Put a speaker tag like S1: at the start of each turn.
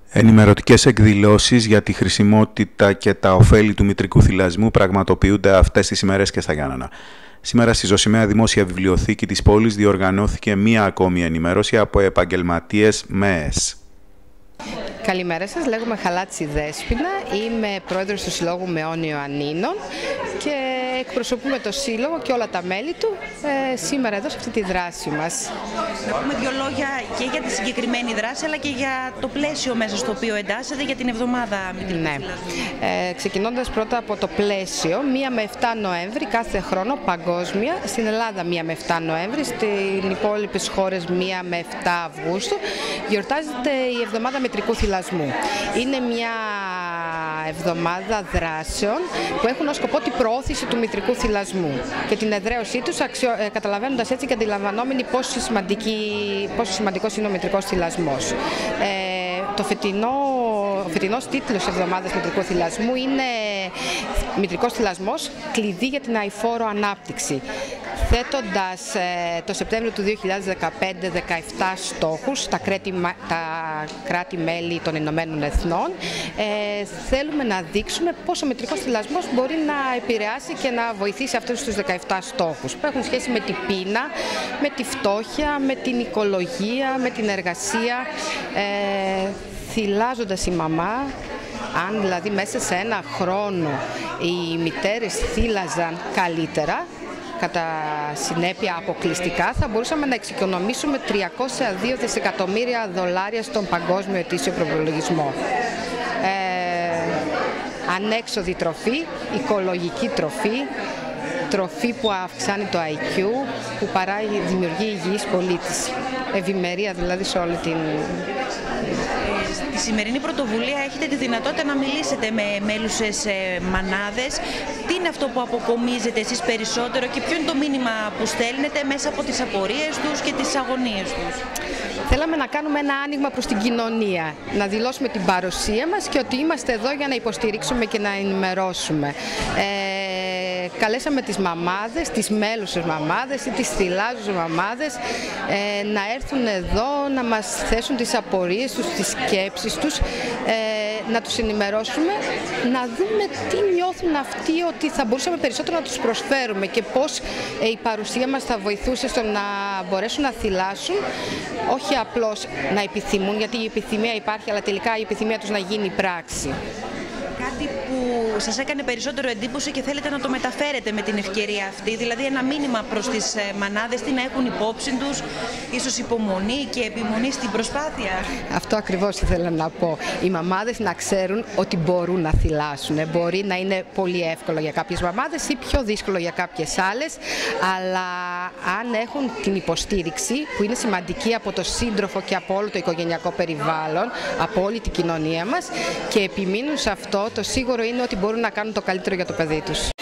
S1: Ενημερωτικές εκδηλώσεις για τη χρησιμότητα και τα ωφέλη του μητρικού θυλασμού πραγματοποιούνται αυτές τις ημέρες και στα Γιάννενα. Σήμερα στη Ζωσιμαία Δημόσια Βιβλιοθήκη της πόλης διοργανώθηκε μία ακόμη ενημέρωση από επαγγελματίες ΜΕΕΣ.
S2: Καλημέρα σας, λέγομαι Χαλάτση Δέσποινα, είμαι πρόεδρος του Συλλόγου Μεών Ιωαννίνων και εκπροσωπούμε το Σύλλογο και όλα τα μέλη του σήμερα εδώ σε αυτή τη δράση μας.
S3: Να πούμε δύο λόγια και για τη συγκεκριμένη δράση αλλά και για το πλαίσιο μέσα στο οποίο εντάσσεται για την εβδομάδα μητρικού θυλασμού.
S2: Ξεκινώντας πρώτα από το πλαίσιο, 1 με 7 Νοέμβρη κάθε χρόνο παγκόσμια, στην Ελλάδα 1 με 7 Νοέμβρη, στις υπόλοιπες χώρες 1 με 7 Αυγούστου, γιορτάζεται η εβδομάδα μητρικού θυλασμού. Είναι μια εβδομάδα δράσεων που έχουν ως σκοπό την προώθηση του μητρικού θυλασμού και την εδραίωσή τους, καταλαβαίνοντας έτσι και αντιλαμβανόμενοι πόσο σημαντικός είναι ο μητρικός θυλασμός. Ο φετινός τίτλος της εβδομάδας μητρικού θυλασμού είναι «Μητρικός θυλασμός, κλειδί για την αειφόρο ανάπτυξη», θέτοντας το Σεπτέμβριο του 2015 17 στόχους, τα κράτη-μέλη των Ηνωμένων Εθνών. Θέλουμε να δείξουμε πώς ο μητρικός θυλασμός μπορεί να επηρεάσει και να βοηθήσει αυτούς τους 17 στόχους που έχουν σχέση με την πείνα, με τη φτώχεια, με την οικολογία, με την εργασία. Θυλάζοντας η μαμά, αν δηλαδή μέσα σε ένα χρόνο οι μητέρες θύλαζαν καλύτερα, κατά συνέπεια αποκλειστικά, θα μπορούσαμε να εξοικονομήσουμε $302 δισεκατομμύρια στον παγκόσμιο ετήσιο προπολογισμό. Ανέξοδη τροφή, οικολογική τροφή, τροφή που αυξάνει το IQ, που δημιουργεί υγιείς πολίτες. Ευημερία δηλαδή σε όλη την...
S3: Στη σημερινή πρωτοβουλία έχετε τη δυνατότητα να μιλήσετε με μέλουσες μανάδες. Τι είναι αυτό που αποκομίζετε εσείς περισσότερο και ποιο είναι το μήνυμα που στέλνετε μέσα από τις απορίες τους και τις αγωνίες τους?
S2: Θέλαμε να κάνουμε ένα άνοιγμα προς την κοινωνία, να δηλώσουμε την παρουσία μας και ότι είμαστε εδώ για να υποστηρίξουμε και να ενημερώσουμε. Καλέσαμε τις μαμάδες, τις μέλουσες μαμάδες ή τις θυλάζουσες μαμάδες να έρθουν εδώ, να μας θέσουν τις απορίες τους, τις σκέψεις τους, να τους ενημερώσουμε, να δούμε τι νιώθουν αυτοί ότι θα μπορούσαμε περισσότερο να τους προσφέρουμε και πώς η παρουσία μας θα βοηθούσε στο να μπορέσουν να θυλάσουν, όχι απλώς να επιθυμούν, γιατί η επιθυμία υπάρχει, αλλά τελικά η επιθυμία τους να γίνει πράξη.
S3: Κάτι που σας έκανε περισσότερο εντύπωση και θέλετε να το μεταφέρετε με την ευκαιρία αυτή, δηλαδή ένα μήνυμα προς τις μανάδες, τι να έχουν υπόψη τους, ίσως υπομονή και επιμονή στην προσπάθεια? Αυτό
S2: ακριβώς ήθελα να πω. Οι μαμάδες να ξέρουν ότι μπορούν να θυλάσουν. Μπορεί να είναι πολύ εύκολο για κάποιες μαμάδες ή πιο δύσκολο για κάποιες άλλες, αλλά αν έχουν την υποστήριξη που είναι σημαντική από το σύντροφο και από όλο το οικογενειακό περιβάλλον, από όλη την κοινωνία μας και επιμείνουν σε αυτό, το σίγουρο είναι ότι μπορούν να κάνουν το καλύτερο για το παιδί τους.